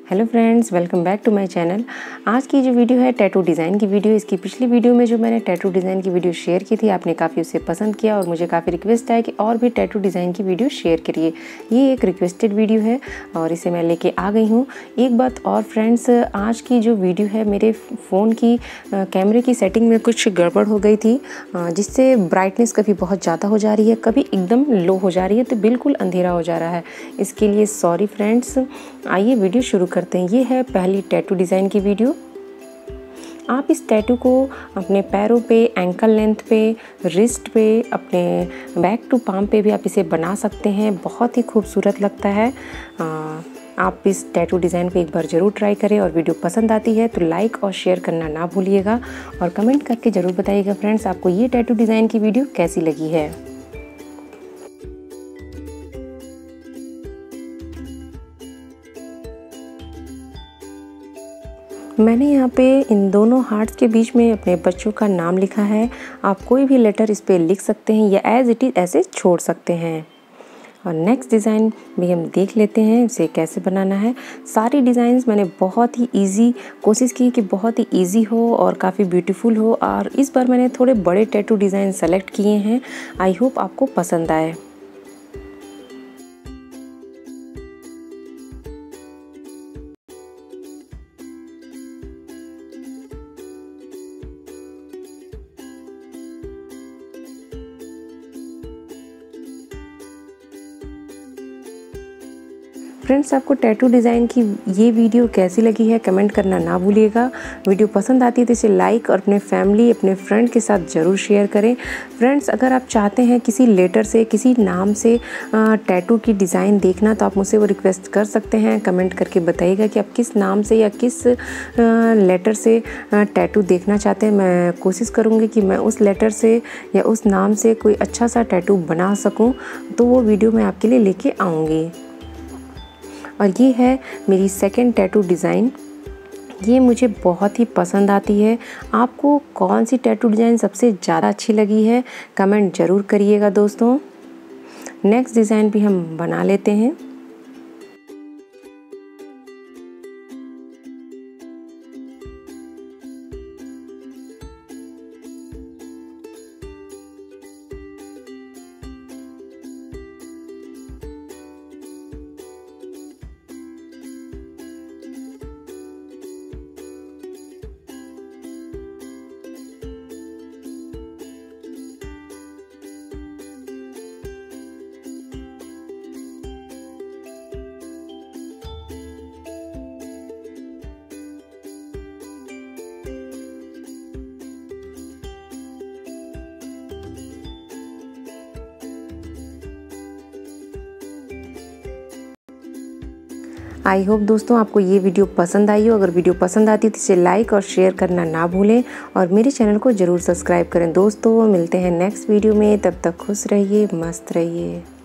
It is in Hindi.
Hello friends, welcome back to my channel. आज की जो वीडियो है टैटू डिज़ाइन की वीडियो। इसकी पिछली वीडियो में जो मैंने टैटू डिज़ाइन की वीडियो शेयर की थी, आपने काफ़ी उसे पसंद किया और मुझे काफ़ी रिक्वेस्ट है कि और भी टैटू डिज़ाइन की वीडियो शेयर करिए। ये एक रिक्वेस्टेड वीडियो है और इसे मैं लेके आ गई हूँ। एक बात और फ्रेंड्स, आज की जो वीडियो है मेरे फ़ोन की कैमरे की सेटिंग में कुछ गड़बड़ हो गई थी, जिससे ब्राइटनेस कभी बहुत ज़्यादा हो जा रही है, कभी एकदम लो हो जा रही है, तो बिल्कुल अंधेरा हो जा रहा है। इसके लिए सॉरी फ्रेंड्स। आइए वीडियो शुरू करते हैं। ये है पहली टैटू डिज़ाइन की वीडियो। आप इस टैटू को अपने पैरों पे, एंकल लेंथ पे, रिस्ट पे, अपने बैक टू पाम पे भी आप इसे बना सकते हैं। बहुत ही खूबसूरत लगता है। आप इस टैटू डिज़ाइन को एक बार ज़रूर ट्राई करें और वीडियो पसंद आती है तो लाइक और शेयर करना ना भूलिएगा और कमेंट करके ज़रूर बताइएगा फ्रेंड्स, आपको ये टैटू डिज़ाइन की वीडियो कैसी लगी है। मैंने यहाँ पे इन दोनों हार्ट्स के बीच में अपने बच्चों का नाम लिखा है। आप कोई भी लेटर इस पे लिख सकते हैं या एज इट इज़ ऐसे छोड़ सकते हैं। और नेक्स्ट डिज़ाइन भी हम देख लेते हैं इसे कैसे बनाना है। सारी डिज़ाइंस मैंने बहुत ही इजी कोशिश की कि बहुत ही इजी हो और काफ़ी ब्यूटीफुल हो, और इस बार मैंने थोड़े बड़े टैटू डिज़ाइन सेलेक्ट किए हैं। आई होप आपको पसंद आए। फ्रेंड्स, आपको टैटू डिज़ाइन की ये वीडियो कैसी लगी है कमेंट करना ना भूलिएगा। वीडियो पसंद आती है तो इसे लाइक और अपने फैमिली, अपने फ्रेंड के साथ ज़रूर शेयर करें। फ्रेंड्स, अगर आप चाहते हैं किसी लेटर से, किसी नाम से टैटू की डिज़ाइन देखना तो आप मुझसे वो रिक्वेस्ट कर सकते हैं। कमेंट करके बताइएगा कि आप किस नाम से या किस लेटर से टैटू देखना चाहते हैं। मैं कोशिश करूँगी कि मैं उस लेटर से या उस नाम से कोई अच्छा सा टैटू बना सकूँ, तो वो वीडियो मैं आपके लिए लेके आऊँगी। और ये है मेरी सेकंड टैटू डिज़ाइन। ये मुझे बहुत ही पसंद आती है। आपको कौन सी टैटू डिज़ाइन सबसे ज़्यादा अच्छी लगी है कमेंट ज़रूर करिएगा दोस्तों। नेक्स्ट डिज़ाइन भी हम बना लेते हैं। आई होप दोस्तों आपको ये वीडियो पसंद आई हो। अगर वीडियो पसंद आती है तो इसे लाइक और शेयर करना ना भूलें और मेरे चैनल को ज़रूर सब्सक्राइब करें। दोस्तों मिलते हैं नेक्स्ट वीडियो में, तब तक खुश रहिए, मस्त रहिए।